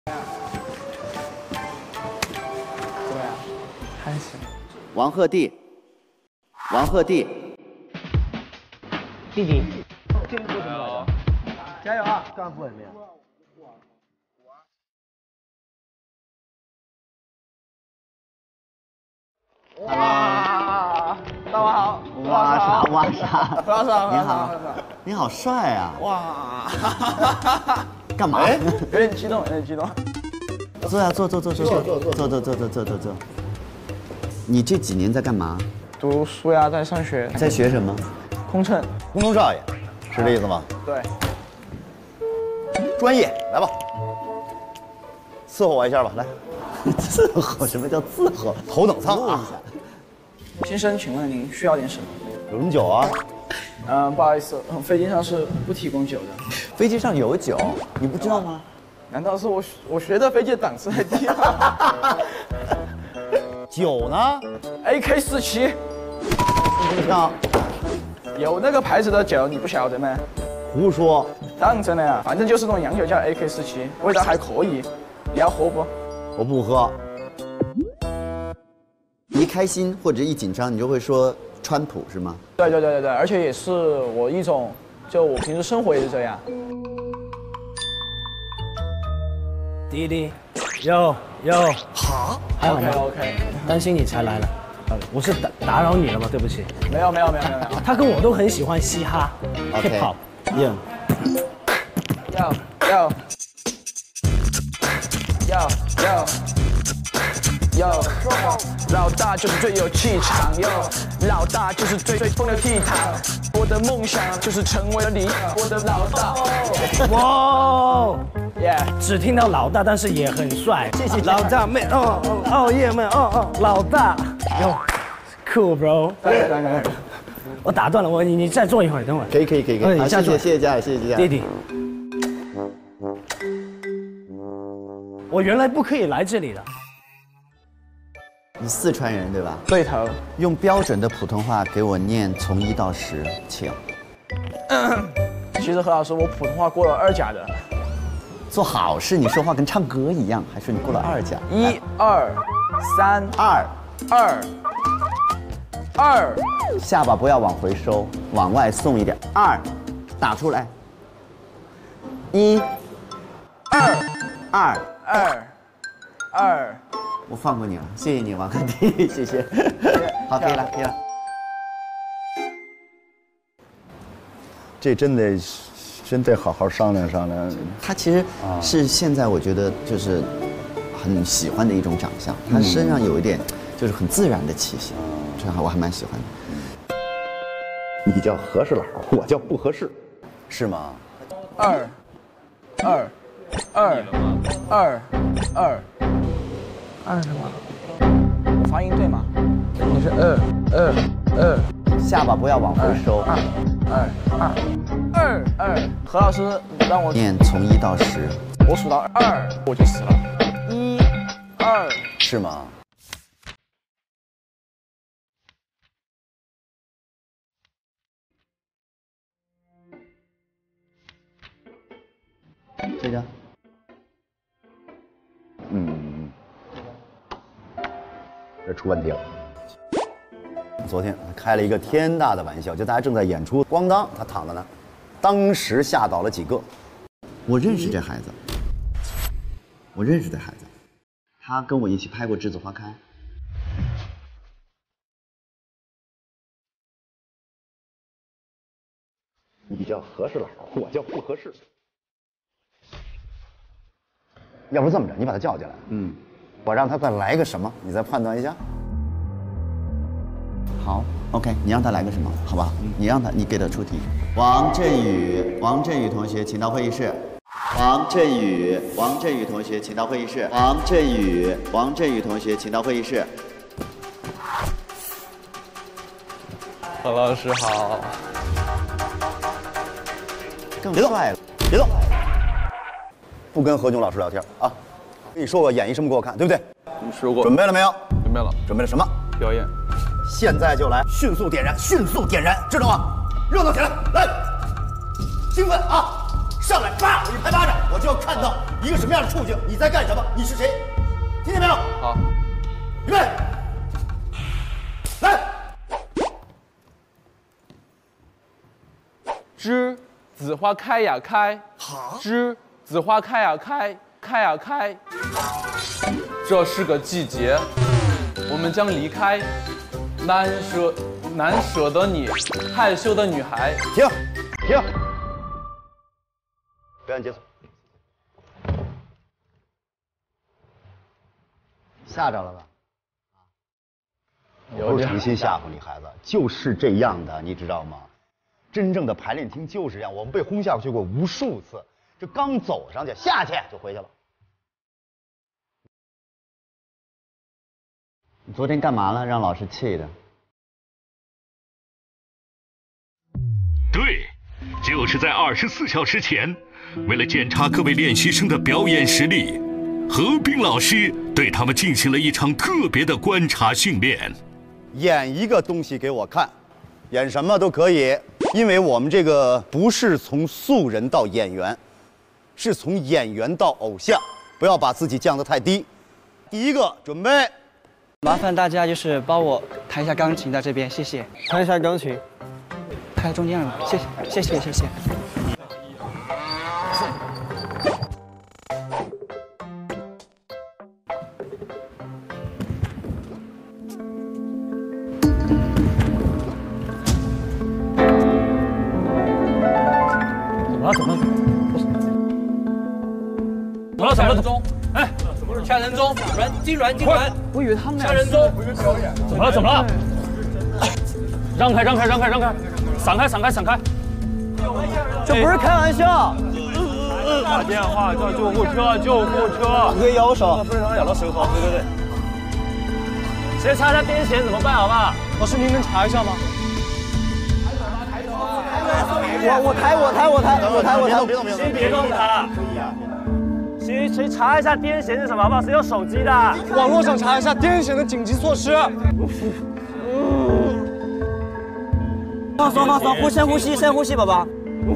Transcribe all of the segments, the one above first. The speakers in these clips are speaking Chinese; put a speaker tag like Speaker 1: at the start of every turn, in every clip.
Speaker 1: 怎么样？还行。
Speaker 2: 王鹤棣，王鹤棣，
Speaker 3: 弟弟，
Speaker 1: 这个做什么来着？加油啊！
Speaker 3: 干部怎么样？
Speaker 1: 哇，大王好，
Speaker 2: 哇啥哇啥？
Speaker 1: 何老师好，
Speaker 2: 你好，你好帅啊！
Speaker 1: 哇，
Speaker 2: 干嘛？
Speaker 1: 有点激动，有点激动。
Speaker 2: 坐呀，坐。你这几年在干嘛？
Speaker 1: 读书呀，在上学。
Speaker 2: 在学什么？
Speaker 1: 空乘。
Speaker 4: 空中少爷，是这意思吗？
Speaker 1: 对。
Speaker 4: 专业，来吧，伺候我一下吧，来。
Speaker 2: 伺候？什么叫伺候？
Speaker 4: 头等舱啊！
Speaker 1: 先生，请问您需要点什么？
Speaker 4: 有什么酒啊？
Speaker 1: 不好意思，飞机上是不提供酒的。
Speaker 2: 飞机上有酒，你不知道吗？
Speaker 1: 难道是我学的飞机的档次太低了？
Speaker 4: 酒呢
Speaker 1: AK47，
Speaker 4: 不知道。
Speaker 1: 有那个牌子的酒，你不晓得吗？
Speaker 4: 胡说！
Speaker 1: 当真的呀，反正就是那种洋酒，叫 AK47，味道还可以。你要喝不？
Speaker 4: 我不喝。
Speaker 2: 一开心或者一紧张，你就会说川普是吗？
Speaker 1: 对，而且也是我一种，就我平时生活也是这样。
Speaker 3: 弟弟，有，好
Speaker 1: ，OK，
Speaker 3: 担心你才来了，我是打扰你了吗？对不起。
Speaker 1: 没有。
Speaker 3: 他跟我都很喜欢嘻哈 ，hip hop，
Speaker 1: 哟，老大就是最有气场，哟，老大就是最风流倜傥。我的梦想就是成为了你，我的老大。
Speaker 3: 哇，
Speaker 1: 耶！
Speaker 3: 只听到老大，但是也很帅。谢谢老大妹，耶妹，老大，哟 ，cool bro。
Speaker 1: 来，
Speaker 3: 我打断了我，你再坐一会儿，等会儿。
Speaker 4: 可以。
Speaker 2: 好，谢谢家里，谢谢家里。
Speaker 3: 弟弟，我原来不可以来这里的。
Speaker 2: 你四川人对吧？
Speaker 1: 对头。
Speaker 2: 用标准的普通话给我念从1到10，请。
Speaker 1: 其实何老师，我普通话过了2甲的。
Speaker 2: 做好事，你说话跟唱歌一样，还说你过了2甲。
Speaker 1: 1、2、3、2，
Speaker 2: 下巴不要往回收，往外送一点。2，打出来。1、2。我放过你了，谢谢你，王鹤棣，谢谢。好，可以了。
Speaker 4: 这真得好好商量商量。
Speaker 2: 他其实是现在我觉得就是很喜欢的一种长相，他身上有一点就是很自然的气息，这我还蛮喜欢的。
Speaker 4: 你叫合适佬，我叫不合适，是吗
Speaker 1: ？2，是吗？我发音对吗？你是2，
Speaker 2: 下巴不要往回收。
Speaker 1: 2，何老师让我
Speaker 2: 念从1到10，
Speaker 1: 我数到2我就死了。1、2，
Speaker 4: 是吗？
Speaker 2: 这个。
Speaker 4: 这出问题了。昨天他开了一个天大的玩笑，就大家正在演出，咣当，他躺在那儿，当时吓倒了几个。
Speaker 2: 我认识这孩子，他跟我一起拍过《栀子花开》。
Speaker 4: 你叫合适佬，我叫不合适。要不这么着，你把他叫进来，我让他再来个什么，你再判断一下。
Speaker 2: 好 ，OK， 你让他来个什么，好吧？你给他出题。王振宇同学，请到会议室。王振宇同学，请到会议室。王振宇同学，请到会议室。
Speaker 5: 何老师好。
Speaker 2: 更帅了，
Speaker 4: 别动，不跟何炅老师聊天啊！跟你说过演绎什么给我看，对不对？
Speaker 5: 你说过。
Speaker 4: 准备了没有？
Speaker 5: 准备了。
Speaker 4: 准备了什么？
Speaker 5: 表演。
Speaker 4: 现在就来，迅速点燃，知道吗？热闹起来，来，兴奋啊！ 上来啪我一拍巴掌，我就要看到一个什么样的处境，你在干什么，你是谁，听见没有？
Speaker 5: 好，
Speaker 4: 预备，来。
Speaker 5: 栀子花开呀开，栀子花开呀开，开呀开。这是个季节，我们将离开。难舍得你，害羞的女孩。
Speaker 4: 停，表演结束。吓着了吧？不是诚心吓唬你孩子，就是这样的，你知道吗？真正的排练厅就是这样，我们被轰下去过无数次，这刚走上去，下去就回去了。
Speaker 2: 你昨天干嘛了？让老师气的。
Speaker 6: 对，就是在24小时前，为了检查各位练习生的表演实力，何冰老师对他们进行了一场特别的观察训练。
Speaker 4: 演一个东西给我看，演什么都可以，因为我们这个不是从素人到演员，是从演员到偶像，不要把自己降得太低。第一个准备，
Speaker 7: 麻烦大家就是帮我弹一下钢琴，在这边，谢谢。
Speaker 3: 弹一下钢琴。
Speaker 7: 开中间了，谢谢。
Speaker 3: 怎么了？
Speaker 8: 哎，下人中，进软。
Speaker 3: 我以为他们俩
Speaker 8: 下人中，
Speaker 3: 怎么了？让开！闪开！这不是开玩笑。打电话叫救护车！
Speaker 4: 可以摇手，
Speaker 3: 不能咬到舌头。对。先查一下癫痫怎么办，好不好？老师，您能查一下吗？
Speaker 4: 我抬，
Speaker 3: 先别动他。谁查一下癫痫是什么，好不好？谁有手机的？网络上查一下癫痫的紧急措施。
Speaker 7: 放松，深呼吸，宝宝。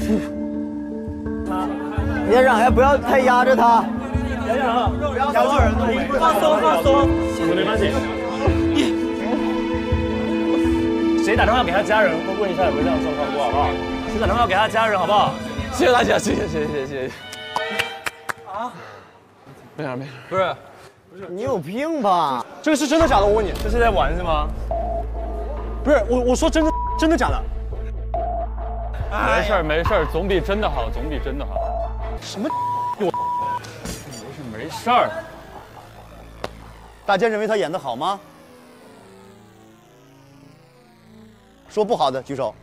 Speaker 2: 别嚷呀，不要太压着他。
Speaker 3: 不要叫人动，放松。没关系。谁打电话给他家人，问一下有没有这样的状况过，好不好？谁打电话给他家人，好不好？
Speaker 5: 谢谢大家，谢谢。啊？没事。
Speaker 3: 不是，
Speaker 2: 你有病吧？
Speaker 3: 这个是真的假的？我问你，这是在玩是吗？不是，我说真的假的？没事，总比真的好，什么？没事。
Speaker 4: 大家认为他演得好吗？说不好的举手。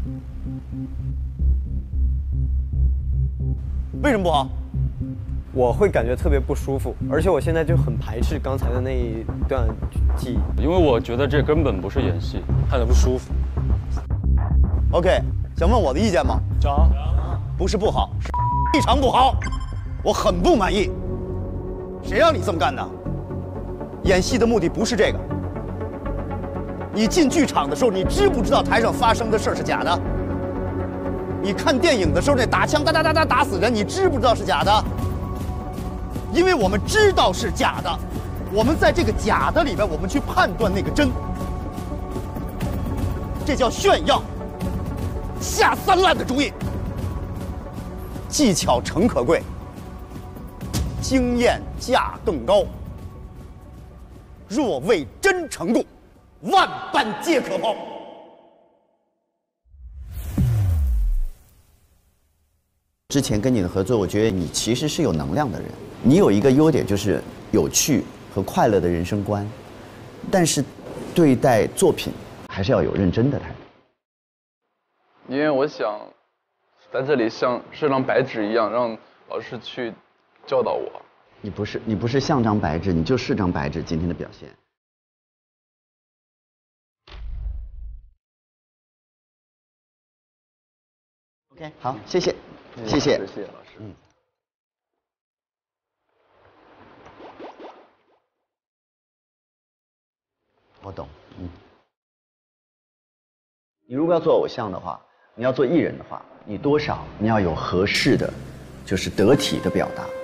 Speaker 4: 为什么不好？
Speaker 9: 我会感觉特别不舒服，而且我现在就很排斥刚才的那一段记忆，
Speaker 3: 因为我觉得这根本不是演戏，看着不舒服。
Speaker 4: OK， 想问我的意见吗？
Speaker 3: 讲。
Speaker 4: 不是不好，是非常不好，我很不满意。谁让你这么干的？演戏的目的不是这个。你进剧场的时候，你知不知道台上发生的事是假的？你看电影的时候，那打枪哒打死人，你知不知道是假的？因为我们知道是假的，我们在这个假的里边，我们去判断那个真，这叫炫耀，下三滥的主意。技巧诚可贵，经验价更高。若为真诚度，万般皆可抛。
Speaker 2: 之前跟你的合作，我觉得你其实是有能量的人。你有一个优点就是有趣和快乐的人生观，但是对待作品还是要有认真的态度。
Speaker 5: 因为我想在这里像是张白纸一样，让老师去教导我。
Speaker 2: 你不是像张白纸，你就是张白纸。今天的表现。OK， 好，谢谢。
Speaker 5: 谢谢老师。
Speaker 2: 我懂。你如果要做偶像的话，你要做艺人的话，你多少你要有合适的就是得体的表达。